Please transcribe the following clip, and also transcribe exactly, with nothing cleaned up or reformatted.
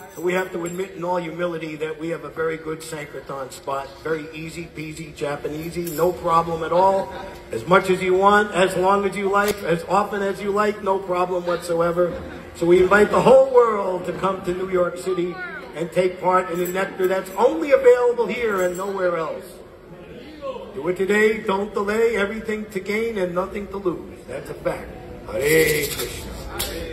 So we have to admit in all humility that we have a very good Sankirtan spot. Very easy peasy, Japanesey, no problem at all. As much as you want, as long as you like, as often as you like, no problem whatsoever. So we invite the whole world to come to New York City and take part in the nectar that's only available here and nowhere else. Do it today, don't delay, everything to gain and nothing to lose. That's a fact. Hare Krishna.